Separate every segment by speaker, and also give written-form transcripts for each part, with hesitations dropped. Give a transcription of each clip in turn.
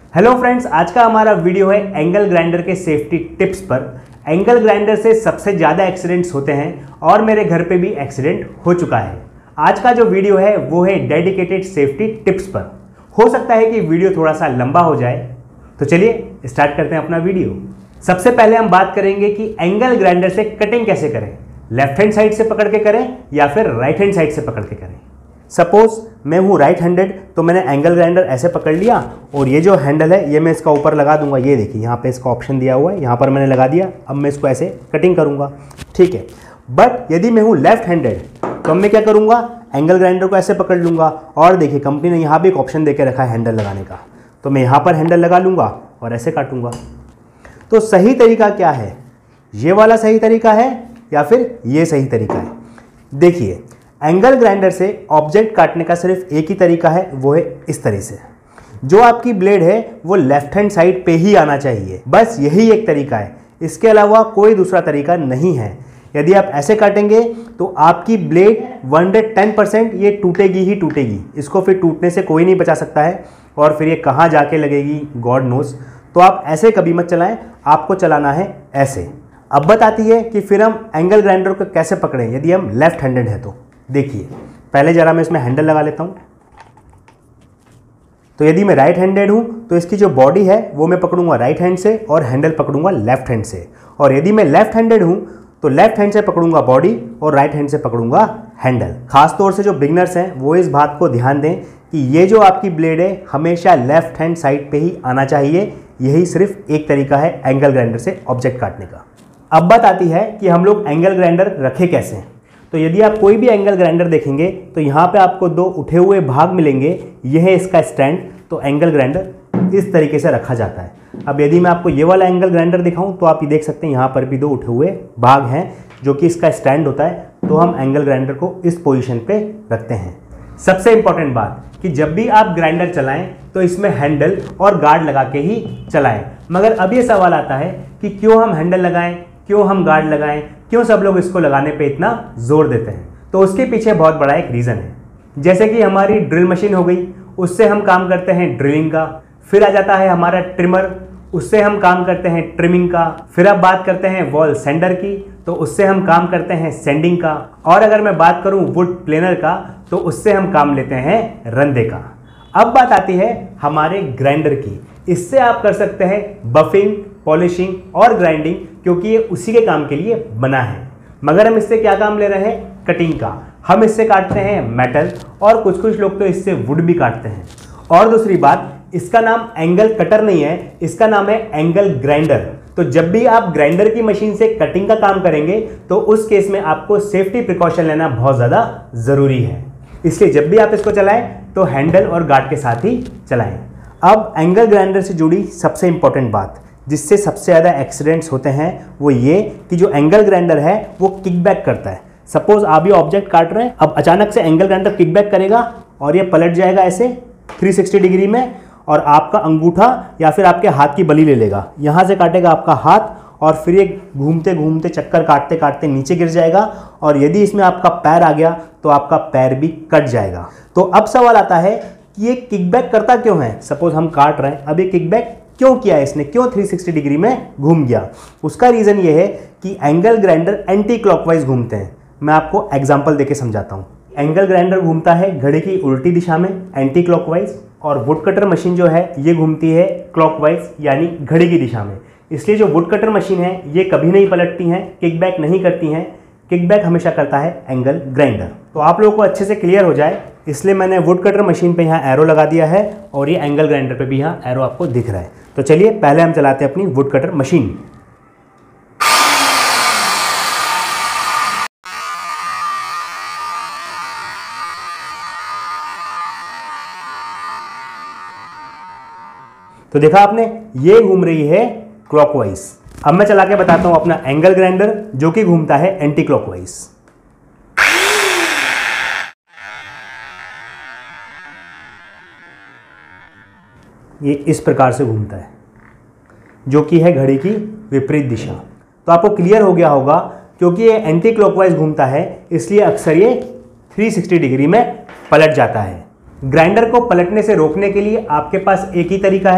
Speaker 1: Hello friends, आज का हमारा वीडियो है एंगल ग्राइंडर के सेफ्टी टिप्स पर। एंगल ग्राइंडर से सबसे ज़्यादा एक्सीडेंट्स होते हैं और मेरे घर पे भी एक्सीडेंट हो चुका है। आज का जो वीडियो है वो है डेडिकेटेड सेफ्टी टिप्स पर। हो सकता है कि वीडियो थोड़ा सा लंबा हो जाए, तो चलिए स्टार्ट करते हैं अपना वीडियो। सबसे पहले हम बात करेंगे कि एंगल ग्राइंडर से कटिंग कैसे करें। लेफ्ट हैंड साइड से पकड़ के करें या फिर राइट हैंड साइड से पकड़ के करें। सपोज मैं हूँ राइट हैंडेड, तो मैंने एंगल ग्राइंडर ऐसे पकड़ लिया और ये जो हैंडल है ये मैं इसका ऊपर लगा दूंगा। ये देखिए यहाँ पे इसका ऑप्शन दिया हुआ है, यहाँ पर मैंने लगा दिया। अब मैं इसको ऐसे कटिंग करूँगा, ठीक है। बट यदि मैं हूँ लेफ्ट हैंडेड तो मैं क्या करूँगा, एंगल ग्राइंडर को ऐसे पकड़ लूँगा और देखिए कंपनी ने यहाँ भी एक ऑप्शन दे के रखा है हैंडल लगाने का, तो मैं यहाँ पर हैंडल लगा लूँगा और ऐसे काटूँगा। तो सही तरीका क्या है, ये वाला सही तरीका है या फिर ये सही तरीका है? देखिए, एंगल ग्राइंडर से ऑब्जेक्ट काटने का सिर्फ एक ही तरीका है, वो है इस तरह से। जो आपकी ब्लेड है वो लेफ्ट हैंड साइड पे ही आना चाहिए, बस यही एक तरीका है, इसके अलावा कोई दूसरा तरीका नहीं है। यदि आप ऐसे काटेंगे तो आपकी ब्लेड 110% ये टूटेगी ही टूटेगी। इसको फिर टूटने से कोई नहीं बचा सकता है और फिर ये कहाँ जाके लगेगी गॉड नोस। तो आप ऐसे कभी मत चलाएं, आपको चलाना है ऐसे। अब बात आती है कि फिर हम एंगल ग्राइंडर को कैसे पकड़ें यदि हम लेफ्ट हैंडेड है तो। देखिए, पहले जरा मैं इसमें हैंडल लगा लेता हूं। तो यदि मैं राइट हैंडेड हूं तो इसकी जो बॉडी है वो मैं पकड़ूंगा राइट हैंड से और हैंडल पकड़ूंगा लेफ्ट हैंड से। और यदि मैं लेफ्ट हैंडेड हूं तो लेफ्ट हैंड से पकड़ूंगा बॉडी और राइट हैंड से पकड़ूंगा हैंडल। खास तौर से जो बिगनर्स हैं वो इस बात को ध्यान दें कि ये जो आपकी ब्लेड है हमेशा लेफ्ट हैंड साइड पे ही आना चाहिए। यही सिर्फ एक तरीका है एंगल ग्राइंडर से ऑब्जेक्ट काटने का। अब बात आती है कि हम लोग एंगल ग्राइंडर रखे कैसे। तो यदि आप कोई भी एंगल ग्राइंडर देखेंगे तो यहाँ पे आपको दो उठे हुए भाग मिलेंगे। यह है इसका स्टैंड। तो एंगल ग्राइंडर इस तरीके से रखा जाता है। अब यदि मैं आपको ये वाला एंगल ग्राइंडर दिखाऊं तो आप ये देख सकते हैं यहाँ पर भी दो उठे हुए भाग हैं जो कि इसका स्टैंड होता है। तो हम एंगल ग्राइंडर को इस पोजीशन पे रखते हैं। सबसे इंपॉर्टेंट बात कि जब भी आप ग्राइंडर चलाएं तो इसमें हैंडल और गार्ड लगा के ही चलाएं। मगर अब ये सवाल आता है कि क्यों हम हैंडल लगाएं, क्यों हम गार्ड लगाएं, क्यों सब लोग इसको लगाने पे इतना जोर देते हैं? तो उसके पीछे बहुत बड़ा एक रीज़न है। जैसे कि हमारी ड्रिल मशीन हो गई, उससे हम काम करते हैं ड्रिलिंग का। फिर आ जाता है हमारा ट्रिमर, उससे हम काम करते हैं ट्रिमिंग का। फिर अब बात करते हैं वॉल सेंडर की, तो उससे हम काम करते हैं सेंडिंग का। और अगर मैं बात करूं वुड प्लेनर का तो उससे हम काम लेते हैं रंधे का। अब बात आती है हमारे ग्राइंडर की। इससे आप कर सकते हैं बफिंग, पॉलिशिंग और ग्राइंडिंग, क्योंकि ये उसी के काम के लिए बना है। मगर हम इससे क्या काम ले रहे हैं? कटिंग का। हम इससे काटते हैं मेटल और कुछ कुछ लोग तो इससे वुड भी काटते हैं। और दूसरी बात, इसका नाम एंगल कटर नहीं है, इसका नाम है एंगल ग्राइंडर। तो जब भी आप ग्राइंडर की मशीन से कटिंग का काम करेंगे तो उस केस में आपको सेफ्टी प्रिकॉशन लेना बहुत ज़्यादा ज़रूरी है। इसलिए जब भी आप इसको चलाएं तो हैंडल और गार्ड के साथ ही चलाएं। अब एंगल ग्राइंडर से जुड़ी सबसे इंपॉर्टेंट बात जिससे सबसे ज़्यादा एक्सीडेंट्स होते हैं वो ये कि जो एंगल ग्राइंडर है वो किकबैक करता है। सपोज आप ये ऑब्जेक्ट काट रहे हैं, अब अचानक से एंगल ग्राइंडर किकबैक करेगा और ये पलट जाएगा ऐसे 360 डिग्री में और आपका अंगूठा या फिर आपके हाथ की बली ले लेगा। यहाँ से काटेगा आपका हाथ और फिर ये घूमते घूमते चक्कर काटते काटते नीचे गिर जाएगा और यदि इसमें आपका पैर आ गया तो आपका पैर भी कट जाएगा। तो अब सवाल आता है कि ये किकबैक करता क्यों है? सपोज हम काट रहे हैं, अब ये किकबैक क्यों किया है इसने, क्यों 360 डिग्री में घूम गया? उसका रीज़न ये है कि एंगल ग्राइंडर एंटी क्लॉकवाइज घूमते हैं। मैं आपको एग्जांपल देके समझाता हूँ। एंगल ग्राइंडर घूमता है घड़ी की उल्टी दिशा में एंटी क्लॉकवाइज, और वुड कटर मशीन जो है ये घूमती है क्लॉकवाइज यानी घड़ी की दिशा में। इसलिए जो वुड कटर मशीन है ये कभी नहीं पलटती हैं, किकबैक नहीं करती हैं। किकबैक हमेशा करता है एंगल ग्राइंडर। तो आप लोगों को अच्छे से क्लियर हो जाए इसलिए मैंने वुड कटर मशीन पे यहाँ एरो लगा दिया है और ये एंगल ग्राइंडर पे भी यहाँ एरो आपको दिख रहा है। तो चलिए पहले हम चलाते हैं अपनी वुड कटर मशीन। तो देखा आपने, ये घूम रही है क्लॉकवाइज। अब मैं चला के बताता हूं अपना एंगल ग्राइंडर जो कि घूमता है एंटी क्लॉकवाइज। ये इस प्रकार से घूमता है जो कि है घड़ी की विपरीत दिशा। तो आपको क्लियर हो गया होगा, क्योंकि ये एंटी क्लॉकवाइज घूमता है इसलिए अक्सर ये 360 डिग्री में पलट जाता है। ग्राइंडर को पलटने से रोकने के लिए आपके पास एक ही तरीका है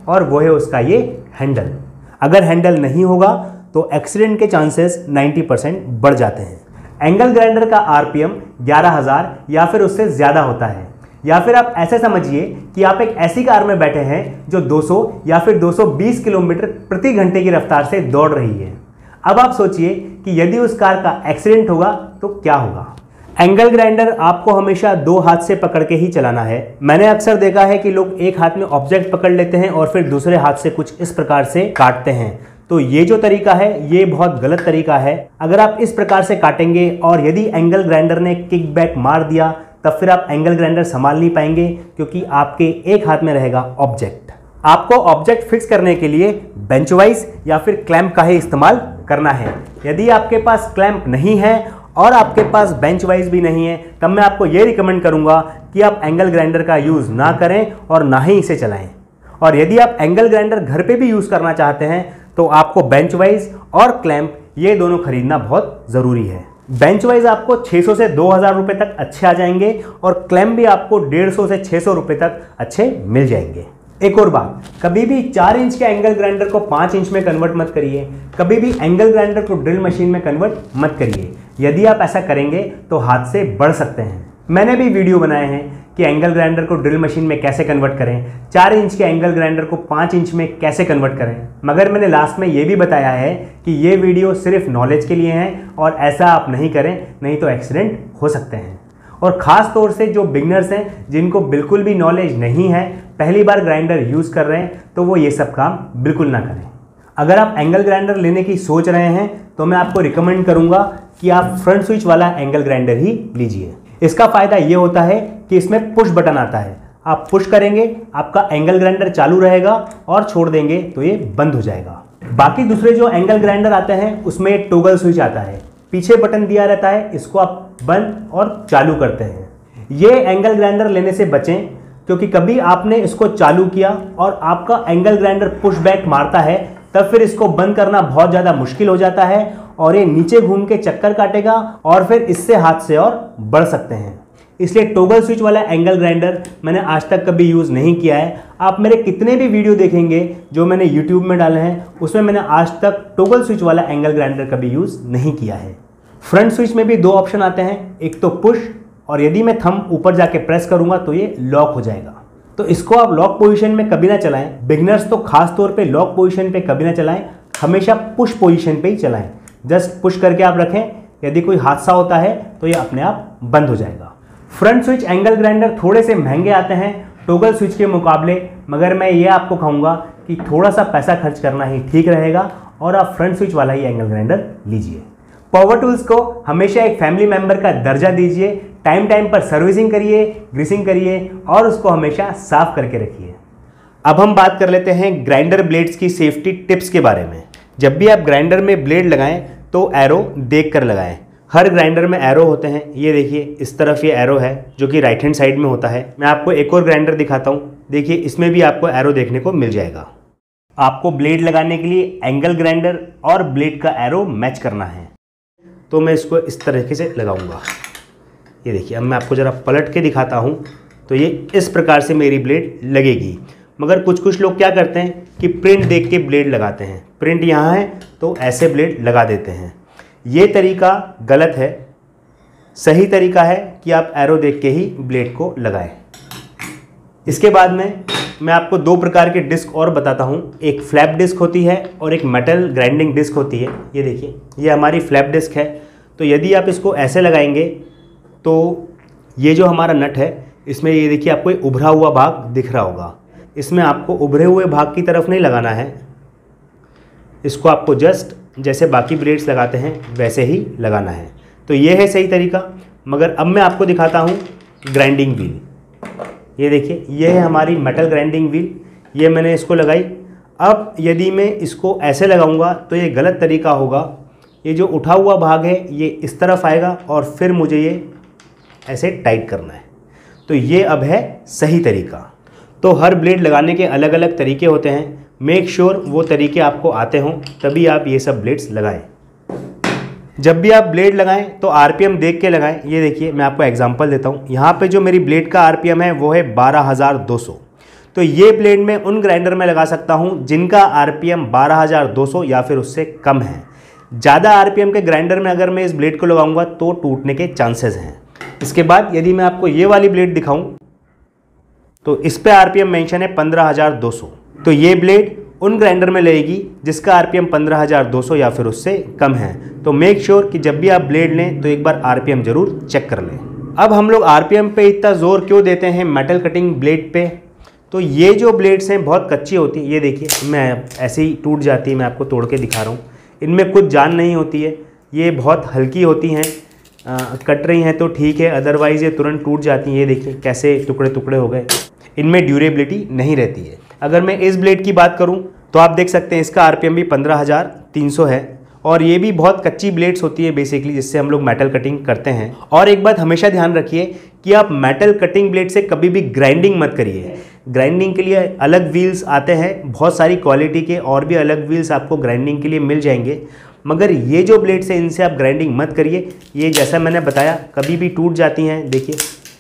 Speaker 1: और वो है उसका ये हैंडल। अगर हैंडल नहीं होगा तो एक्सीडेंट के चांसेस 90% बढ़ जाते हैं। एंगल ग्राइंडर का आरपीएम 11,000 या फिर उससे ज़्यादा होता है। या फिर आप ऐसे समझिए कि आप एक ऐसी कार में बैठे हैं जो 200 या फिर 220 किलोमीटर प्रति घंटे की रफ्तार से दौड़ रही है। अब आप सोचिए कि यदि उस कार का एक्सीडेंट होगा तो क्या होगा। एंगल ग्राइंडर आपको हमेशा 2 हाथ से पकड़ के ही चलाना है। मैंने अक्सर देखा है कि लोग एक हाथ में ऑब्जेक्ट पकड़ लेते हैं और फिर दूसरे हाथ से कुछ इस प्रकार से काटते हैं। तो ये जो तरीका है ये बहुत गलत तरीका है। अगर आप इस प्रकार से काटेंगे और यदि एंगल ग्राइंडर ने किक बैक मार दिया तब फिर आप एंगल ग्राइंडर संभाल नहीं पाएंगे, क्योंकि आपके एक हाथ में रहेगा ऑब्जेक्ट। आपको ऑब्जेक्ट फिक्स करने के लिए बेंच वाइज या फिर क्लैंप का ही इस्तेमाल करना है। यदि आपके पास क्लैंप नहीं है और आपके पास बेंच वाइज भी नहीं है, तब मैं आपको ये रिकमेंड करूंगा कि आप एंगल ग्राइंडर का यूज़ ना करें और ना ही इसे चलाएं। और यदि आप एंगल ग्राइंडर घर पे भी यूज़ करना चाहते हैं तो आपको बेंच वाइज और क्लैंप ये दोनों खरीदना बहुत ज़रूरी है। बेंच वाइज आपको 600 से 2,000 रुपये तक अच्छे आ जाएंगे और क्लैंप भी आपको 150 से 600 रुपये तक अच्छे मिल जाएंगे। एक और बात, कभी भी 4 इंच के एंगल ग्राइंडर को 5 इंच में कन्वर्ट मत करिए। कभी भी एंगल ग्राइंडर को ड्रिल मशीन में कन्वर्ट मत करिए। यदि आप ऐसा करेंगे तो हाथ से बढ़ सकते हैं। मैंने भी वीडियो बनाए हैं कि एंगल ग्राइंडर को ड्रिल मशीन में कैसे कन्वर्ट करें, 4 इंच के एंगल ग्राइंडर को 5 इंच में कैसे कन्वर्ट करें। मगर मैंने लास्ट में ये भी बताया है कि ये वीडियो सिर्फ नॉलेज के लिए है और ऐसा आप नहीं करें, नहीं तो एक्सीडेंट हो सकते हैं। और ख़ास तौर से जो बिगनर्स हैं, जिनको बिल्कुल भी नॉलेज नहीं है, पहली बार ग्राइंडर यूज़ कर रहे हैं, तो वो ये सब काम बिल्कुल ना करें। अगर आप एंगल ग्राइंडर लेने की सोच रहे हैं तो मैं आपको रिकमेंड करूँगा कि आप फ्रंट स्विच वाला एंगल ग्राइंडर ही लीजिए। इसका फ़ायदा ये होता है कि इसमें पुश बटन आता है। आप पुश करेंगे, आपका एंगल ग्राइंडर चालू रहेगा और छोड़ देंगे तो ये बंद हो जाएगा। बाकी दूसरे जो एंगल ग्राइंडर आते हैं उसमें टॉगल स्विच आता है, पीछे बटन दिया रहता है, इसको आप बंद और चालू करते हैं। ये एंगल ग्राइंडर लेने से बचें, क्योंकि कभी आपने इसको चालू किया और आपका एंगल ग्राइंडर पुश बैक मारता है, तब फिर इसको बंद करना बहुत ज़्यादा मुश्किल हो जाता है और ये नीचे घूम के चक्कर काटेगा और फिर इससे हाथ से और बढ़ सकते हैं। इसलिए टॉगल स्विच वाला एंगल ग्राइंडर मैंने आज तक कभी यूज़ नहीं किया है। आप मेरे कितने भी वीडियो देखेंगे जो मैंने यूट्यूब में डाले हैं, उसमें मैंने आज तक टॉगल स्विच वाला एंगल ग्राइंडर कभी यूज़ नहीं किया है। फ्रंट स्विच में भी 2 ऑप्शन आते हैं, एक तो पुश, और यदि मैं थंब ऊपर जाके प्रेस करूँगा तो ये लॉक हो जाएगा। तो इसको आप लॉक पोजीशन में कभी ना चलाएं। बिगनर्स तो खास तौर पे लॉक पोजीशन पे कभी ना चलाएं, हमेशा पुश पोजीशन पे ही चलाएं। जस्ट पुश करके आप रखें, यदि कोई हादसा होता है तो ये अपने आप बंद हो जाएगा। फ्रंट स्विच एंगल ग्राइंडर थोड़े से महंगे आते हैं टॉगल स्विच के मुकाबले, मगर मैं ये आपको कहूँगा कि थोड़ा सा पैसा खर्च करना ही ठीक रहेगा और आप फ्रंट स्विच वाला ही एंगल ग्राइंडर लीजिए। पावर टूल्स को हमेशा एक फैमिली मेंबर का दर्जा दीजिए। टाइम टाइम पर सर्विसिंग करिए, ग्रीसिंग करिए और उसको हमेशा साफ करके रखिए। अब हम बात कर लेते हैं ग्राइंडर ब्लेड्स की सेफ्टी टिप्स के बारे में। जब भी आप ग्राइंडर में ब्लेड लगाएं तो एरो देख कर लगाएं। हर ग्राइंडर में एरो होते हैं। ये देखिए, इस तरफ ये एरो है जो कि राइट हैंड साइड में होता है। मैं आपको एक और ग्राइंडर दिखाता हूँ, देखिए इसमें भी आपको एरो देखने को मिल जाएगा। आपको ब्लेड लगाने के लिए एंगल ग्राइंडर और ब्लेड का एरो मैच करना है। तो मैं इसको इस तरीके से लगाऊंगा। ये देखिए, अब मैं आपको ज़रा पलट के दिखाता हूँ तो ये इस प्रकार से मेरी ब्लेड लगेगी। मगर कुछ लोग क्या करते हैं कि प्रिंट देख के ब्लेड लगाते हैं। प्रिंट यहाँ है तो ऐसे ब्लेड लगा देते हैं। ये तरीका गलत है। सही तरीका है कि आप एरो देख के ही ब्लेड को लगाएं। इसके बाद में मैं आपको 2 प्रकार के डिस्क और बताता हूँ। एक फ्लैप डिस्क होती है और एक मेटल ग्राइंडिंग डिस्क होती है। ये देखिए, ये हमारी फ्लैप डिस्क है। तो यदि आप इसको ऐसे लगाएंगे तो ये जो हमारा नट है, इसमें ये देखिए आपको एक उभरा हुआ भाग दिख रहा होगा। इसमें आपको उभरे हुए भाग की तरफ नहीं लगाना है, इसको आपको जस्ट जैसे बाकी ब्लेड्स लगाते हैं वैसे ही लगाना है। तो ये है सही तरीका। मगर अब मैं आपको दिखाता हूँ ग्राइंडिंग व्हील। ये देखिए, ये है हमारी मेटल ग्राइंडिंग व्हील। ये मैंने इसको लगाई। अब यदि मैं इसको ऐसे लगाऊंगा तो ये गलत तरीका होगा। ये जो उठा हुआ भाग है ये इस तरफ आएगा और फिर मुझे ये ऐसे टाइट करना है। तो ये अब है सही तरीका। तो हर ब्लेड लगाने के अलग अलग तरीके होते हैं। मेक श्योर वो तरीके आपको आते हों, तभी आप ये सब ब्लेड्स लगाएं। जब भी आप ब्लेड लगाएं तो आरपीएम देख के लगाएं। ये देखिए, मैं आपको एग्जांपल देता हूँ। यहाँ पे जो मेरी ब्लेड का आरपीएम है वो है 12,200। तो तो ये ब्लेड मैं उन ग्राइंडर में लगा सकता हूँ जिनका आरपीएम 12,200 या फिर उससे कम है। ज़्यादा आरपीएम के ग्राइंडर में अगर मैं इस ब्लेड को लगाऊंगा तो टूटने के चांसेस हैं। इसके बाद यदि मैं आपको ये वाली ब्लेड दिखाऊं तो इस पे आरपीएम मेंशन है 15,200। तो ये ब्लेड उन ग्राइंडर में लगेगी जिसका आरपीएम 15,200 या फिर उससे कम है। तो मेक श्योर कि जब भी आप ब्लेड लें तो एक बार आरपीएम जरूर चेक कर लें। अब हम लोग आरपीएम पे इतना जोर क्यों देते हैं मेटल कटिंग ब्लेड पे? तो ये जो ब्लेड्स हैं बहुत कच्ची होती है। ये देखिए मैं ऐसे ही टूट जाती है, मैं आपको तोड़ के दिखा रहा हूँ। इनमें कुछ जान नहीं होती है, ये बहुत हल्की होती हैं। कट रही हैं तो ठीक है, अदरवाइज़ ये तुरंत टूट जाती हैं। ये देखिए कैसे टुकड़े टुकड़े हो गए। इनमें ड्यूरेबिलिटी नहीं रहती है। अगर मैं इस ब्लेड की बात करूं तो आप देख सकते हैं इसका आरपीएम भी 15,300 है और ये भी बहुत कच्ची ब्लेड्स होती है बेसिकली, जिससे हम लोग मेटल कटिंग करते हैं। और एक बात हमेशा ध्यान रखिए कि आप मेटल कटिंग ब्लेड से कभी भी ग्राइंडिंग मत करिए। ग्राइंडिंग के लिए अलग व्हील्स आते हैं, बहुत सारी क्वालिटी के और भी अलग व्हील्स आपको ग्राइंडिंग के लिए मिल जाएंगे, मगर ये जो ब्लेड्स हैं इनसे आप ग्राइंडिंग मत करिए। ये जैसा मैंने बताया कभी भी टूट जाती हैं। देखिए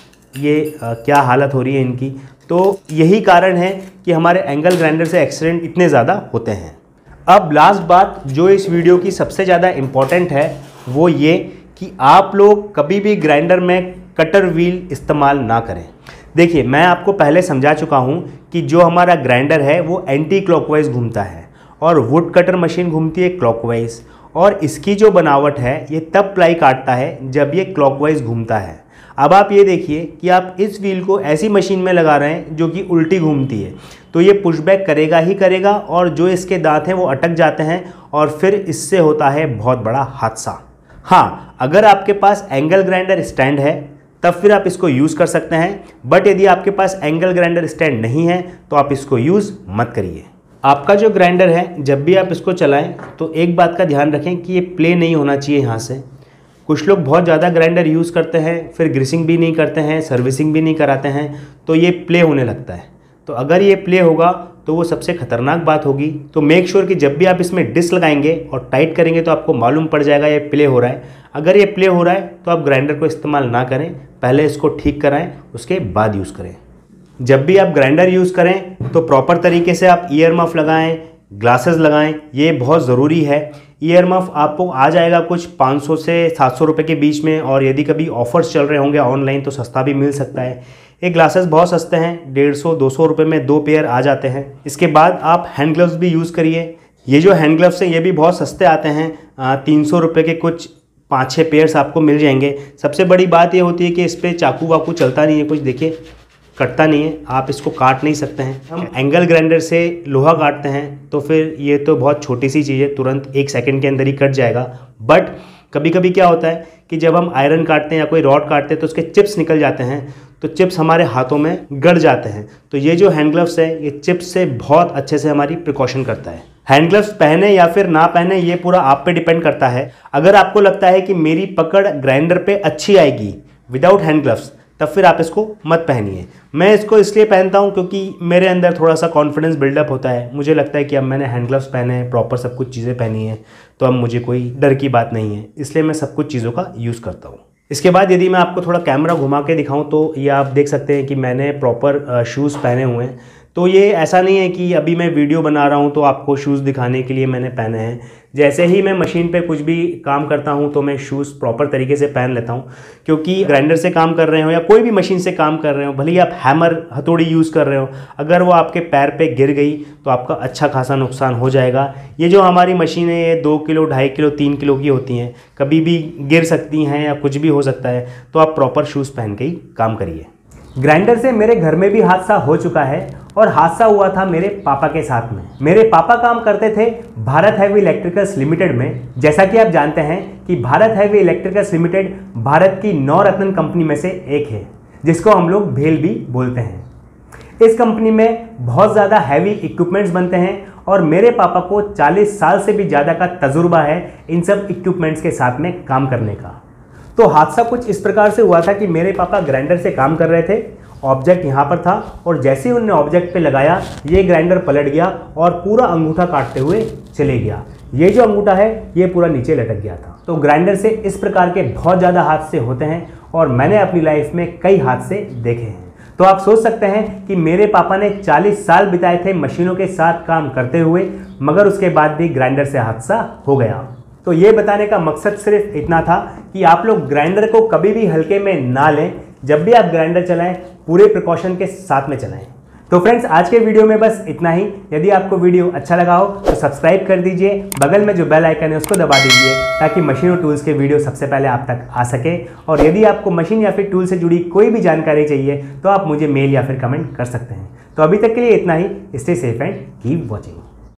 Speaker 1: ये क्या हालत हो रही है इनकी। तो यही कारण है कि हमारे एंगल ग्राइंडर से एक्सीडेंट इतने ज़्यादा होते हैं। अब लास्ट बात जो इस वीडियो की सबसे ज़्यादा इम्पॉर्टेंट है वो ये कि आप लोग कभी भी ग्राइंडर में कटर व्हील इस्तेमाल ना करें। देखिए मैं आपको पहले समझा चुका हूँ कि जो हमारा ग्राइंडर है वो एंटी क्लॉकवाइज घूमता है और वुड कटर मशीन घूमती है क्लॉकवाइज, और इसकी जो बनावट है ये तब प्लाई काटता है जब ये क्लॉकवाइज घूमता है। अब आप ये देखिए कि आप इस व्हील को ऐसी मशीन में लगा रहे हैं जो कि उल्टी घूमती है, तो ये पुशबैक करेगा ही करेगा और जो इसके दांत हैं वो अटक जाते हैं और फिर इससे होता है बहुत बड़ा हादसा। हाँ, अगर आपके पास एंगल ग्राइंडर स्टैंड है तब फिर आप इसको यूज़ कर सकते हैं, बट यदि आपके पास एंगल ग्राइंडर स्टैंड नहीं है तो आप इसको यूज़ मत करिए। आपका जो ग्राइंडर है जब भी आप इसको चलाएं तो एक बात का ध्यान रखें कि ये प्ले नहीं होना चाहिए यहाँ से। कुछ लोग बहुत ज़्यादा ग्राइंडर यूज़ करते हैं, फिर ग्रीसिंग भी नहीं करते हैं, सर्विसिंग भी नहीं कराते हैं, तो ये प्ले होने लगता है। तो अगर ये प्ले होगा तो वो सबसे खतरनाक बात होगी। तो मेक श्योर कि जब भी आप इसमें डिस्क लगाएंगे और टाइट करेंगे तो आपको मालूम पड़ जाएगा ये प्ले हो रहा है। अगर ये प्ले हो रहा है तो आप ग्राइंडर को इस्तेमाल ना करें, पहले इसको ठीक कराएं उसके बाद यूज़ करें। जब भी आप ग्राइंडर यूज़ करें तो प्रॉपर तरीके से आप ईयर मफ लगाएं, ग्लासेस लगाएं, ये बहुत ज़रूरी है। ईयर मफ आपको आ जाएगा कुछ 500 से 700 रुपये के बीच में, और यदि कभी ऑफर्स चल रहे होंगे ऑनलाइन तो सस्ता भी मिल सकता है। ये ग्लासेस बहुत सस्ते हैं, 150-200 रुपये में 2 पेयर आ जाते हैं। इसके बाद आप हैंड ग्लव्स भी यूज़ करिए। ये जो हैंड ग्लव्स हैं ये भी बहुत सस्ते आते हैं, 300 रुपये के कुछ 5-6 पेयर्स आपको मिल जाएंगे। सबसे बड़ी बात ये होती है कि इस पर चाकू वाकू चलता नहीं है, कुछ देखिए कटता नहीं है, आप इसको काट नहीं सकते हैं। हम एंगल ग्राइंडर से लोहा काटते हैं तो फिर ये तो बहुत छोटी सी चीज़ है, तुरंत 1 सेकंड के अंदर ही कट जाएगा। बट कभी कभी क्या होता है कि जब हम आयरन काटते हैं या कोई रॉड काटते हैं तो उसके चिप्स निकल जाते हैं, तो चिप्स हमारे हाथों में गड़ जाते हैं। तो ये जो हैंड ग्लव्स है ये चिप्स से बहुत अच्छे से हमारी प्रिकॉशन करता है। हैंड ग्लव्स पहने या फिर ना पहने ये पूरा आप पे डिपेंड करता है। अगर आपको लगता है कि मेरी पकड़ ग्राइंडर पे अच्छी आएगी विदाउट हैंड ग्लव्स तब फिर आप इसको मत पहनिए। मैं इसको इसलिए पहनता हूँ क्योंकि मेरे अंदर थोड़ा सा कॉन्फिडेंस बिल्डअप होता है। मुझे लगता है कि अब मैंने हैंड ग्लव्स पहने हैं, प्रॉपर सब कुछ चीज़ें पहनी हैं, तो अब मुझे कोई डर की बात नहीं है, इसलिए मैं सब कुछ चीज़ों का यूज़ करता हूँ। इसके बाद यदि मैं आपको थोड़ा कैमरा घुमा के दिखाऊँ तो ये आप देख सकते हैं कि मैंने प्रॉपर शूज़ पहने हुए हैं। तो ये ऐसा नहीं है कि अभी मैं वीडियो बना रहा हूँ तो आपको शूज़ दिखाने के लिए मैंने पहने हैं। जैसे ही मैं मशीन पे कुछ भी काम करता हूँ तो मैं शूज़ प्रॉपर तरीके से पहन लेता हूँ, क्योंकि ग्राइंडर से काम कर रहे हो या कोई भी मशीन से काम कर रहे हो, भले ही आप हैमर हथौड़ी यूज़ कर रहे हो, अगर वो आपके पैर पे गिर गई तो आपका अच्छा खासा नुकसान हो जाएगा। ये जो हमारी मशीनें ये 2 किलो 2.5 किलो 3 किलो की होती हैं, कभी भी गिर सकती हैं या कुछ भी हो सकता है, तो आप प्रॉपर शूज़ पहन के ही काम करिए। ग्राइंडर से मेरे घर में भी हादसा हो चुका है, और हादसा हुआ था मेरे पापा के साथ में। मेरे पापा काम करते थे भारत हैवी इलेक्ट्रिकल्स लिमिटेड में। जैसा कि आप जानते हैं कि Bharat heavy electricals limited Bharat की 9 रत्न कंपनी में से एक है, जिसको हम लोग भेल भी बोलते हैं। इस कंपनी में बहुत ज़्यादा हैवी इक्विपमेंट्स बनते हैं और मेरे पापा को 40 साल से भी ज़्यादा का तजुर्बा है इन सब इक्विपमेंट्स के साथ में काम करने का। तो हादसा कुछ इस प्रकार से हुआ था कि मेरे पापा ग्राइंडर से काम कर रहे थे, ऑब्जेक्ट यहाँ पर था, और जैसे ही उन्होंने ऑब्जेक्ट पे लगाया ये ग्राइंडर पलट गया और पूरा अंगूठा काटते हुए चले गया। ये जो अंगूठा है ये पूरा नीचे लटक गया था। तो ग्राइंडर से इस प्रकार के बहुत ज़्यादा हादसे होते हैं और मैंने अपनी लाइफ में कई हादसे देखे हैं। तो आप सोच सकते हैं कि मेरे पापा ने 40 साल बिताए थे मशीनों के साथ काम करते हुए, मगर उसके बाद भी ग्राइंडर से हादसा हो गया। तो ये बताने का मकसद सिर्फ इतना था कि आप लोग ग्राइंडर को कभी भी हल्के में ना लें। जब भी आप ग्राइंडर चलाएं पूरे प्रिकॉशन के साथ में चलाएं। तो फ्रेंड्स, आज के वीडियो में बस इतना ही। यदि आपको वीडियो अच्छा लगा हो तो सब्सक्राइब कर दीजिए, बगल में जो बेल आइकन है उसको दबा दीजिए ताकि मशीन और टूल्स के वीडियो सबसे पहले आप तक आ सके। और यदि आपको मशीन या फिर टूल से जुड़ी कोई भी जानकारी चाहिए तो आप मुझे मेल या फिर कमेंट कर सकते हैं। तो अभी तक के लिए इतना ही। Stay safe and keep watching.